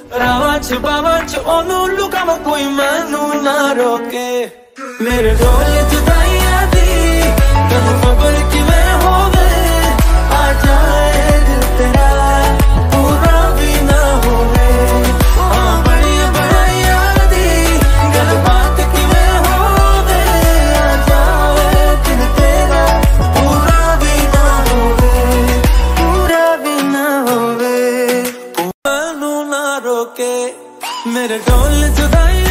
रावा च बावा च ओनू लुकावा कोई मैनू ना रोके। मेरे ढोल जुदाइयां दी तन्नू खबर किवें होवे, आ जाए दिल तेरा पूरा भी ना होवे। हाँ बड़िया बड़ाइयां दी गलबात किवें होवे, आ जाए दिल तेरा पूरा भी ना होवे, पूरा भी ना होवे। मैनू ना रोके मेरे ढोल जुदाई